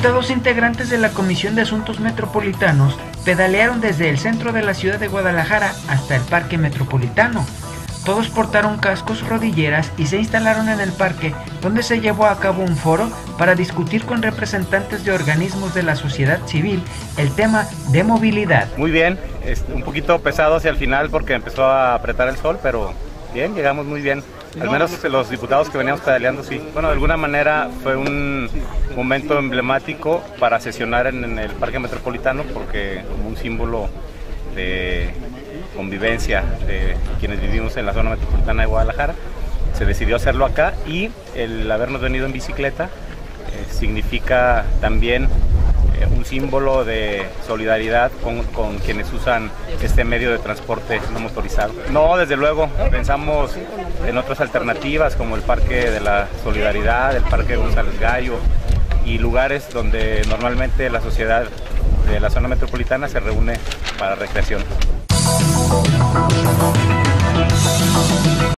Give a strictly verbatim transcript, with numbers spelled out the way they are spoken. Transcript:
Diputados integrantes de la Comisión de Asuntos Metropolitanos pedalearon desde el centro de la ciudad de Guadalajara hasta el Parque Metropolitano. Todos portaron cascos, rodilleras y se instalaron en el parque, donde se llevó a cabo un foro para discutir con representantes de organismos de la sociedad civil el tema de movilidad. Muy bien, es un poquito pesado hacia el final porque empezó a apretar el sol, pero bien, llegamos muy bien. Al menos los diputados que veníamos pedaleando, sí. Bueno, de alguna manera fue un momento emblemático para sesionar en, en el Parque Metropolitano, porque como un símbolo de convivencia de quienes vivimos en la zona metropolitana de Guadalajara, se decidió hacerlo acá, y el habernos venido en bicicleta eh, significa también eh, un símbolo de solidaridad con, con quienes usan este medio de transporte no motorizado. No, desde luego, pensamos en otras alternativas como el Parque de la Solidaridad, el Parque González Gallo y lugares donde normalmente la sociedad de la zona metropolitana se reúne para recreación.